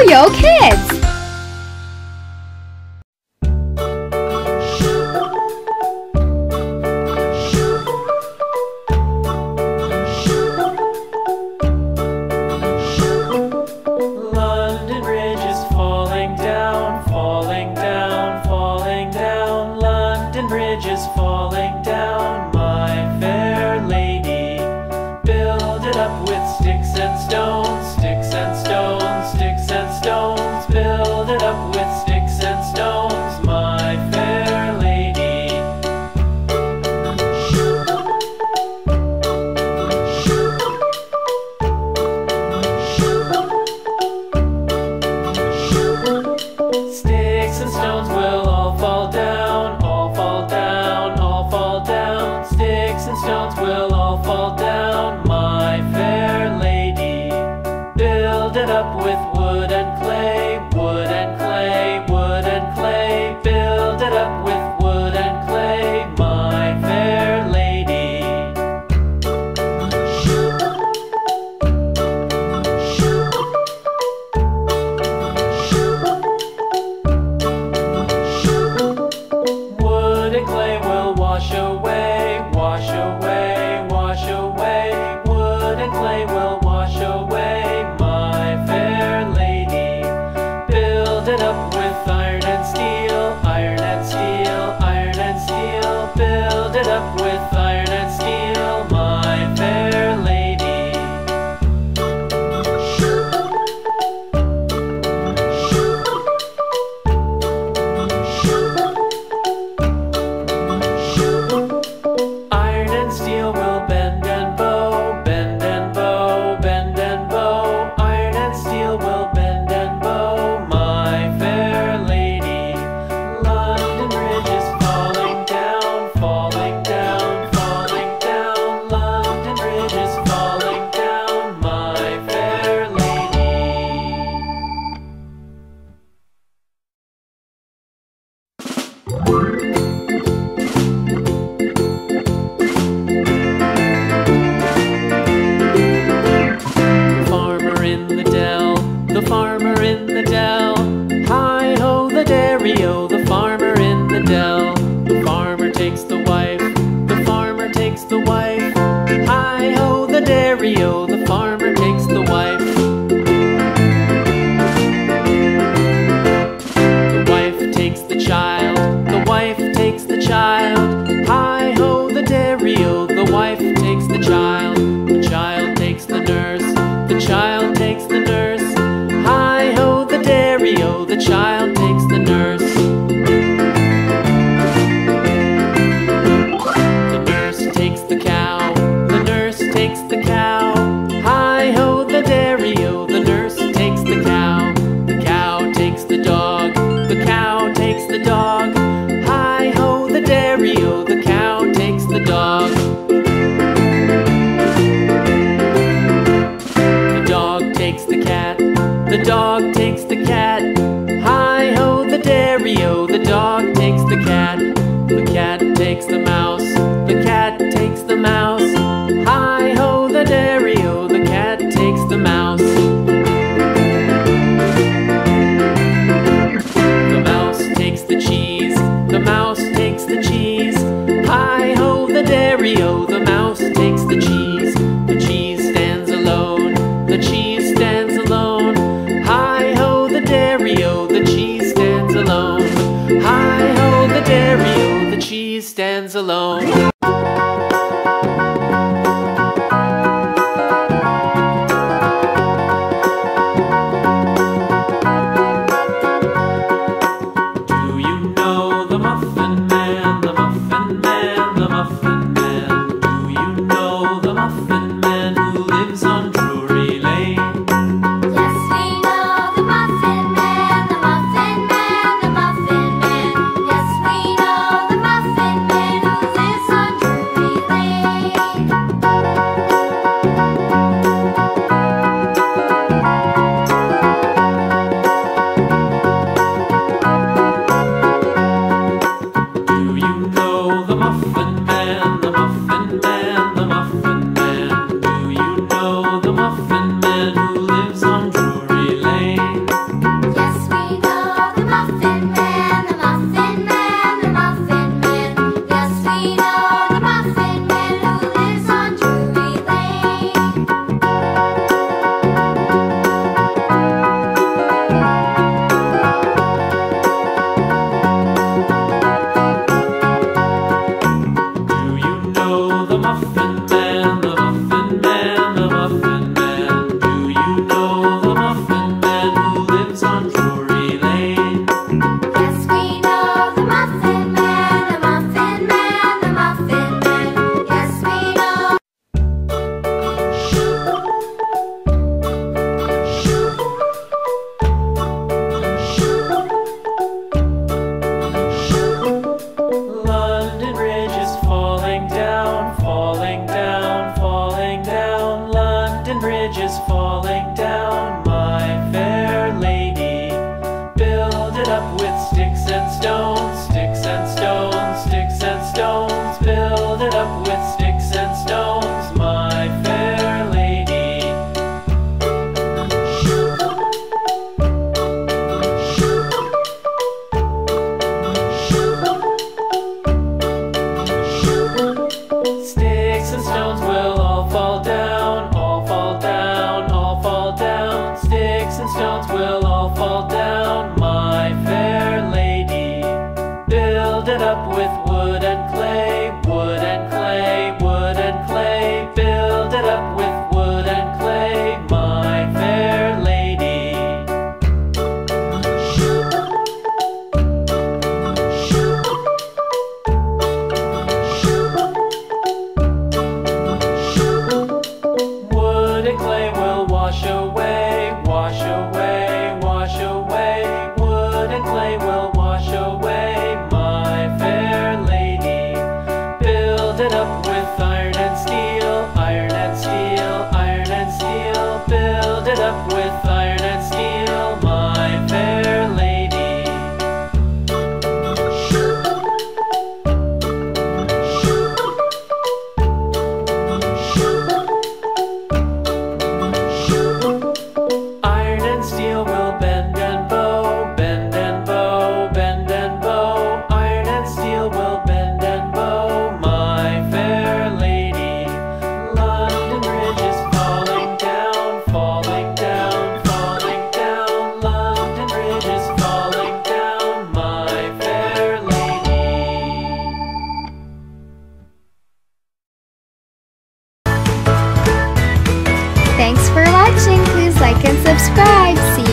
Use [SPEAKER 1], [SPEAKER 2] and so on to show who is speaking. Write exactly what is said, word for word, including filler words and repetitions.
[SPEAKER 1] Yo-Yo Kids!
[SPEAKER 2] London Bridge is falling down, falling down, falling down. London Bridge is falling down, my fair lady. Build it up with sticks and stones, sticks and stones, sticks and stones. Build it up with sticks and stones, my fair lady. Sticks and stones will all fall down, all fall down, all fall down. Sticks and stones will all fall down, my fair lady. Build it up with wood and clay, wood and clay, wood and clay. Build it up with wood and clay, my fair lady. Wood and clay will wash away, wash away, wash away. Wood and clay will wash away, my fair lady. Build it up with iron and steel, iron and steel, iron and steel. Build it up with iron and steel, my fair lady. Iron and steel will bend and bow, bend and bow, bend and bow. Iron and steel will bend and bow, my fair lady. London Bridge is falling down, falling down, falling down. London Bridge is falling down, my fair lady. The farmer in the dell, the farmer in the dell. Hi-ho the dairy-o, the farmer in the dell. The farmer takes the wife, the farmer takes the wife. Hi-ho the dairy-o, the farmer takes the wife. The wife takes the child, the wife takes the child. Hi-ho the dairy-o, the wife takes the child. The child takes the nurse, the child takes the nurse. Hi-ho the dairy-o, the child takes the nurse. The nurse takes the cow, the nurse takes the cow. Hi-ho the dairy-o, the nurse takes the cow. The cow takes the dog, the cow takes the dog. Hi-ho the dairy-o, the cow takes the dog. The dog takes the cat, the dog takes the cat. Hi-ho the dairy-o, the dog takes the cat. The cat takes the mouse, the cat takes the mouse. Hi-ho the dairy-o, the cat takes the mouse. The mouse takes the cheese, the mouse takes the cheese. Hi-ho the dairy-o, the mouse takes the cheese. The cheese stands alone, the cheese stands alone. Hi-ho the dairy-o, the cheese stands alone. Hi-ho the dairy-o, the cheese stands alone. Do you know the Muffin Man, the Muffin Man, the Muffin Man? Do you know the Muffin Man who lives on Drury Lane?
[SPEAKER 3] Yes, we know the Muffin Man, the Muffin Man, the Muffin Man. Yes, we know the Muffin Man who lives on Drury Lane.
[SPEAKER 2] Do you know the Muffin Man, the Muffin Man, the Muffin Man? Do you know the Muffin Man who lives on Drury Lane? London Bridge is falling down, falling down, falling down. London Bridge is falling down, my fair lady. Build it up with sticks and stones, sticks and stones, sticks and stones. Build it up with sticks and stones, my fair lady. Sticks and stones will all fall down, all fall down, all fall down. Sticks and stones will all fall down, my fair lady. Build it up with wood and clay, wood and clay, wood and clay. Build it up with wood and clay, my fair lady. Wood and clay will wash away, wash away, wash away. Wood and clay will wash away, my fair lady. Build it up with iron and steel, iron and steel, iron and steel. Build it up with iron and steel, my fair lady. Iron and steel will bend and bow, bend and bow, bend and bow. Iron and steel will bend and bow, my fair lady. London Bridge is falling down, falling down, falling down. London Bridge is falling down, my fair lady.
[SPEAKER 1] Thanks for watching. Please like and subscribe. See